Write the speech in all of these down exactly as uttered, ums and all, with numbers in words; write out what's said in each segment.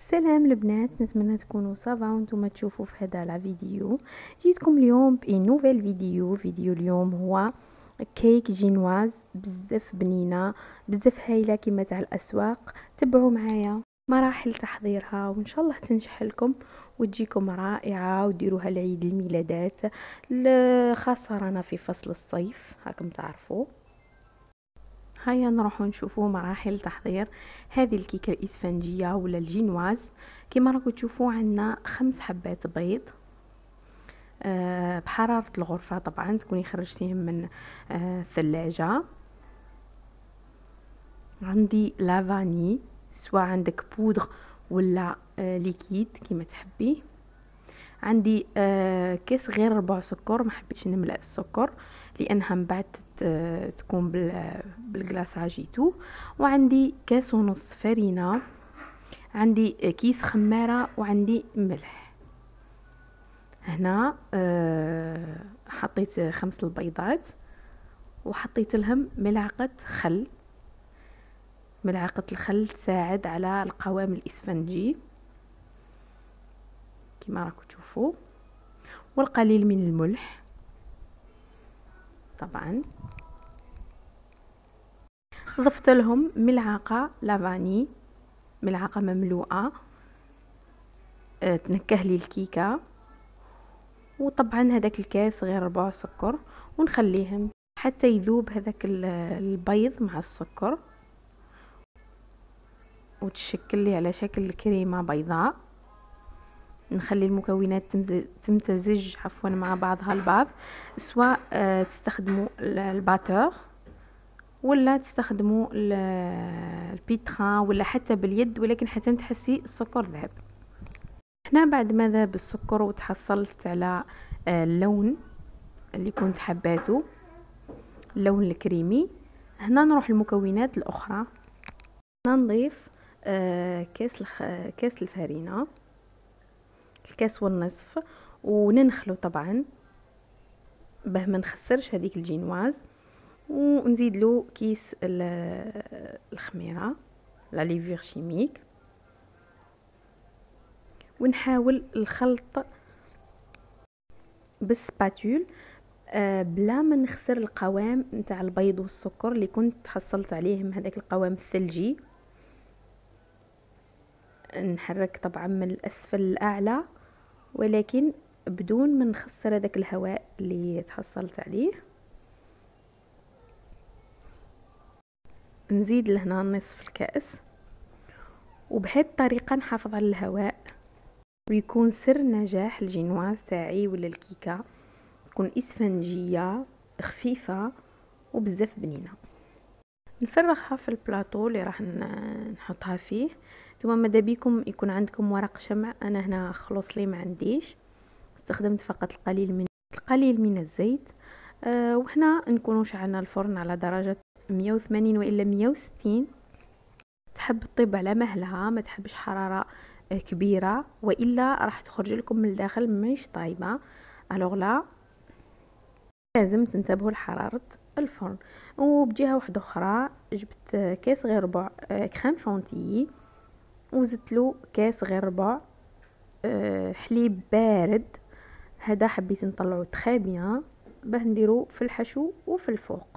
سلام البنات، نتمنى تكونوا صافا وانتم تشوفوا في هذا لا فيديو. جيتكم اليوم بإن نوفيل فيديو فيديو اليوم هو كيك جينواز بزاف بنينه بزاف هايله كما تاع الاسواق. تبعوا معايا مراحل تحضيرها وان شاء الله تنجح لكم وتجيكم رائعه وديروها لعيد الميلادات، خاصه رانا في فصل الصيف هاكم تعرفوا. هيا نروح نشوفوا مراحل تحضير هذه الكيكه الاسفنجيه ولا الجينواز. كما راكم تشوفوا عندنا خمس حبات بيض أه بحراره الغرفه، طبعا تكوني خرجتيهم من أه الثلاجه. عندي لافاني، سواء عندك بودغ ولا أه ليكيد كما تحبي. عندي أه كاس غير ربع سكر، ما حبيتش نملأ السكر لانها من بعد تكون بالكلاصاجيتو. وعندي كاس ونص فرينه، عندي كيس خماره، وعندي ملح. هنا أه حطيت خمس البيضات وحطيت لهم ملعقه خل. ملعقه الخل تساعد على القوام الاسفنجي كما راكم تشوفوا، والقليل من الملح طبعا. ضفت لهم ملعقه لافاني، ملعقه مملوءه أه تنكه لي الكيكه. وطبعا هذاك الكاس غير ربع سكر، ونخليهم حتى يذوب هذاك البيض مع السكر وتشكل لي على شكل كريمه بيضاء. نخلي المكونات تمتزج عفوا مع بعضها البعض، سواء أه تستخدموا الباتور ولا تستخدموا البيتران ولا حتى باليد، ولكن حتى تحسي السكر ذهب. هنا بعد ما ذهب السكر وتحصلت على اللون اللي كنت حباته، اللون الكريمي، هنا نروح المكونات الاخرى. هنا نضيف كاس الخ... كاس الفرينه، الكاس والنصف، وننخلو طبعا باه ما نخسرش هذيك الجينواز. ونزيد له كيس الخميره لا ليفير شيميك، ونحاول الخلط بالسباتول أه بلا ما نخسر القوام نتاع البيض والسكر اللي كنت حصلت عليهم هذاك القوام الثلجي. نحرك طبعا من الاسفل للاعلى، ولكن بدون ما نخسر هذاك الهواء اللي تحصلت عليه. نزيد لهنا نصف الكأس، وبهذه الطريقه نحافظ على الهواء ويكون سر نجاح الجينواز تاعي ولا الكيكه، تكون اسفنجيه خفيفه وبزاف بنينه. نفرغها في البلاطو اللي راح نحطها فيه. ثم ماذا بيكم يكون عندكم ورق شمع، انا هنا خلص لي ما عنديش، استخدمت فقط القليل من القليل من الزيت. أه وهنا نكونوا شعلنا الفرن على درجه مية وثمانين والا مية وستين. تحب تطيب على مهلها، ما تحبش حراره كبيره والا راح تخرج لكم من الداخل مش طايبه. الوغ لا، لازم تنتبهوا لحراره الفرن. وبجهه واحده اخرى جبت كاس غير ربع كريم شانتيي، وزدت له كاس غير ربع حليب بارد. هذا حبيت نطلعه تري بيان باه نديرو في الحشو وفي الفوق.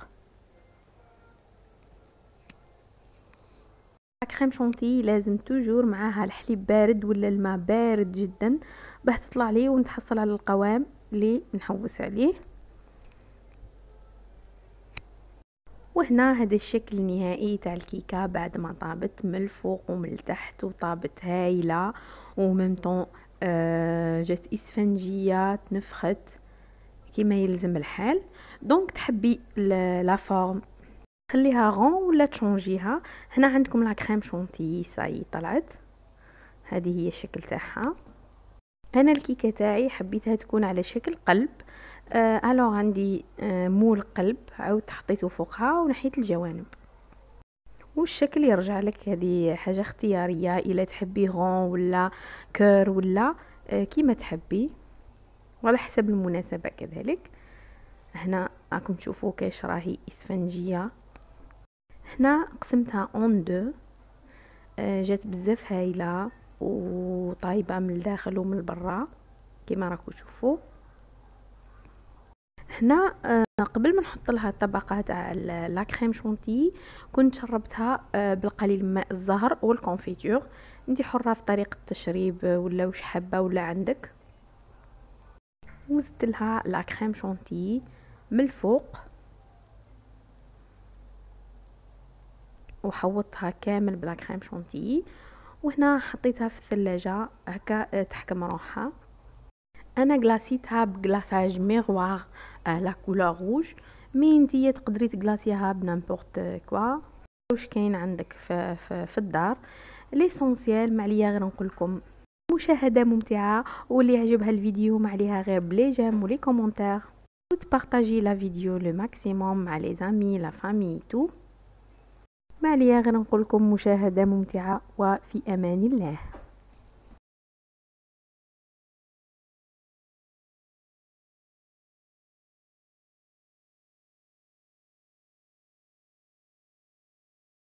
كريم شانتيي لازم توجور معاها الحليب بارد ولا الماء بارد جدا باه تطلع لي ونتحصل على القوام اللي نحوس عليه. وهنا هذا الشكل النهائي تاع الكيكه بعد ما طابت من الفوق ومن التحت، وطابت هايله وممتون آه جات اسفنجيه تنفخت كما يلزم الحال. دونك تحبي لا فورم خليها غون ولا تشونجيها. هنا عندكم لا كريم شونتيي صاي طلعت، هذه هي الشكل تاعها. انا الكيكه تاعي حبيتها تكون على شكل قلب. آه الو عندي آه مول قلب، عاود حطيته فوقها ونحيت الجوانب، والشكل يرجع لك. هذه حاجه اختياريه، الا تحبي غون ولا كور ولا آه كيما تحبي وعلى حسب المناسبه كذلك. هنا راكم تشوفوا كيش راهي اسفنجيه. هنا قسمتها اون دو، آه جات بزاف هايله وطايبه من الداخل ومن البرا كما راكم تشوفوا. هنا قبل ما نحط لها الطبقه تاع لا كريم شونتي كنت شربتها بالقليل من ماء الزهر والكونفيتور. انت حره في طريقه التشريب ولا واش حابه ولا عندك. وزدت لها لا كريم شونتي من الفوق وحوطتها كامل بلا كريم شونتي، وهنا حطيتها في الثلاجه هكا تحكم روحها. انا غلاسيتها بغلاساج ميغوار لا كولور روج، مي نتيا تقدري تغلاسيها بنامبورط كوا واش كاين عندك في, في, في الدار. ليسونسيال ما عليا غير نقول لكم مشاهده ممتعه، واللي يعجبها الفيديو ما عليها غير بلي جيم ولي كومونتير وتبارطاجي لا فيديو لو ماكسيموم مع لي زامي لا فامي تو. ما عليا غير نقول لكم مشاهده ممتعه وفي امان الله.